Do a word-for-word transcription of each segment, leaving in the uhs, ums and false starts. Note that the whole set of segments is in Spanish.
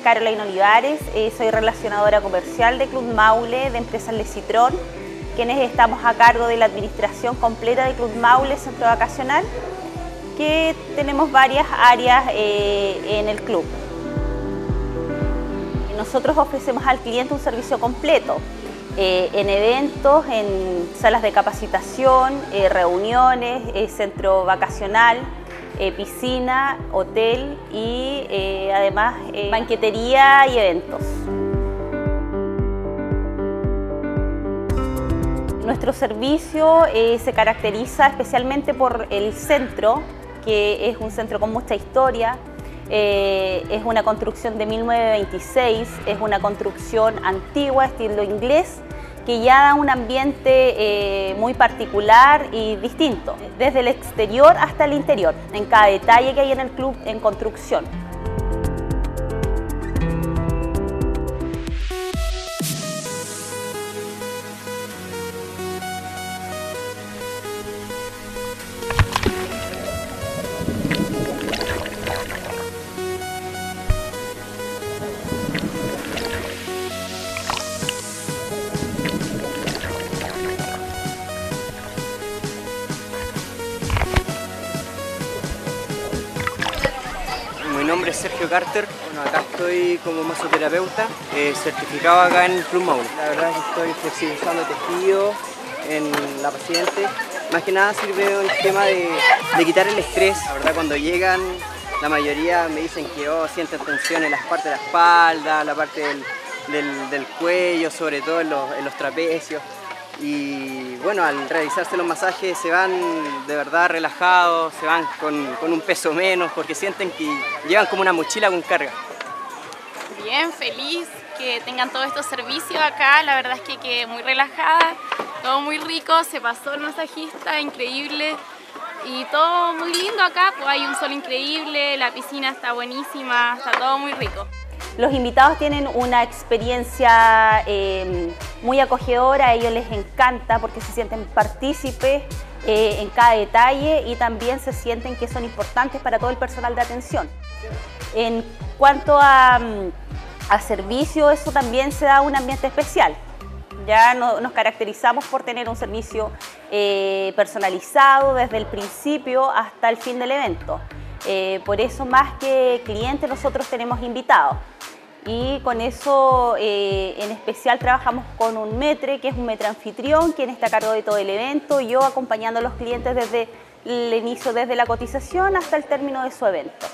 Carolina Olivares, eh, soy relacionadora comercial de Club Maule de Empresas Lecitrón, quienes estamos a cargo de la administración completa de Club Maule Centro Vacacional, que tenemos varias áreas eh, en el club. Nosotros ofrecemos al cliente un servicio completo, eh, en eventos, en salas de capacitación, eh, reuniones, eh, centro vacacional, Eh, piscina, hotel y eh, además eh, banquetería y eventos. Nuestro servicio eh, se caracteriza especialmente por el centro, que es un centro con mucha historia. Eh, es una construcción de mil novecientos veintiséis, es una construcción antigua, estilo inglés, que ya da un ambiente eh, muy particular y distinto, desde el exterior hasta el interior, en cada detalle que hay en el club en construcción. Mi nombre es Sergio Carter, bueno, acá estoy como masoterapeuta, eh, certificado acá en Club Maule. La verdad es que estoy flexibilizando tejido en la paciente. Más que nada sirve el tema de, de quitar el estrés. La verdad, cuando llegan, la mayoría me dicen que oh, sienten tensión en las partes de la espalda, la parte del, del, del cuello, sobre todo en los, en los trapecios. Y bueno, al realizarse los masajes se van de verdad relajados, se van con, con un peso menos porque sienten que llevan como una mochila con carga. Bien, feliz que tengan todos estos servicios acá, la verdad es que quedé muy relajada, todo muy rico, se pasó el masajista, increíble y todo muy lindo acá, pues hay un sol increíble, la piscina está buenísima, está todo muy rico. Los invitados tienen una experiencia eh, muy acogedora, a ellos les encanta porque se sienten partícipes eh, en cada detalle y también se sienten que son importantes para todo el personal de atención. En cuanto a, a servicio, eso también se da un ambiente especial. Ya no, nos caracterizamos por tener un servicio eh, personalizado desde el principio hasta el fin del evento. Eh, por eso, más que clientes, nosotros tenemos invitados. Y con eso, eh, en especial, trabajamos con un metre, que es un metre anfitrión, quien está a cargo de todo el evento, yo acompañando a los clientes desde el inicio, desde la cotización hasta el término de su evento.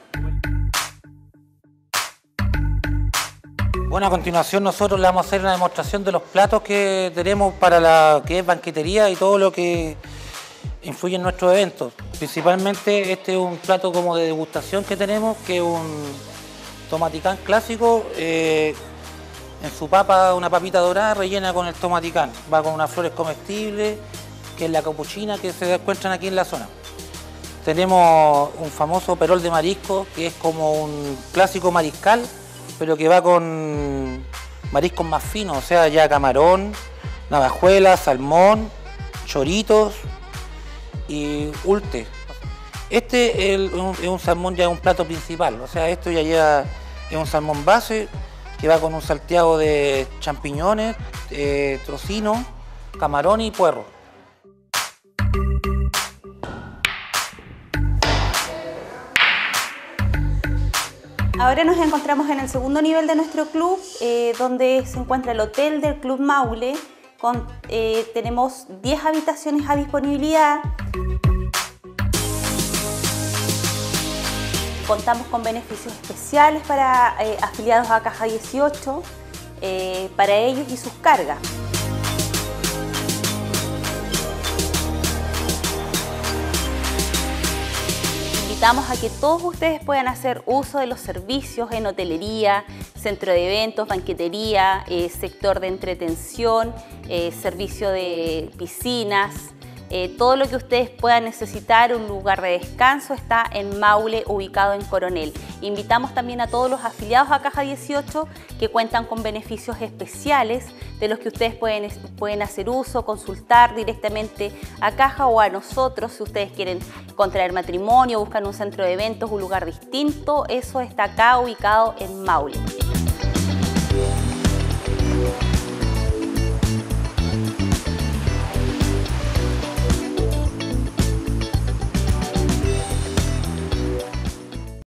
Bueno, a continuación nosotros le vamos a hacer una demostración de los platos que tenemos para la que es banquetería y todo lo que influye en nuestros eventos. Principalmente este es un plato como de degustación que tenemos, que es un tomaticán clásico, eh, en su papa, una papita dorada rellena con el tomaticán. Va con unas flores comestibles, que es la capuchina que se encuentran aquí en la zona. Tenemos un famoso perol de marisco, que es como un clásico mariscal, pero que va con mariscos más finos, o sea, ya camarón, navajuela, salmón, choritos y ulte. Este es, el, un, es un salmón ya un plato principal, o sea, esto ya lleva, es un salmón base que va con un salteado de champiñones, eh, tocino, camarón y puerro. Ahora nos encontramos en el segundo nivel de nuestro club, eh, donde se encuentra el hotel del Club Maule. Con, eh, tenemos diez habitaciones a disponibilidad. Contamos con beneficios especiales para eh, afiliados a Caja dieciocho, eh, para ellos y sus cargas. Invitamos a que todos ustedes puedan hacer uso de los servicios en hotelería, centro de eventos, banquetería, eh, sector de entretención, eh, servicio de piscinas, Eh, todo lo que ustedes puedan necesitar, un lugar de descanso, está en Maule, ubicado en Coronel. Invitamos también a todos los afiliados a Caja dieciocho que cuentan con beneficios especiales de los que ustedes pueden, pueden hacer uso, consultar directamente a Caja o a nosotros si ustedes quieren contraer matrimonio, buscan un centro de eventos, un lugar distinto. Eso está acá ubicado en Maule.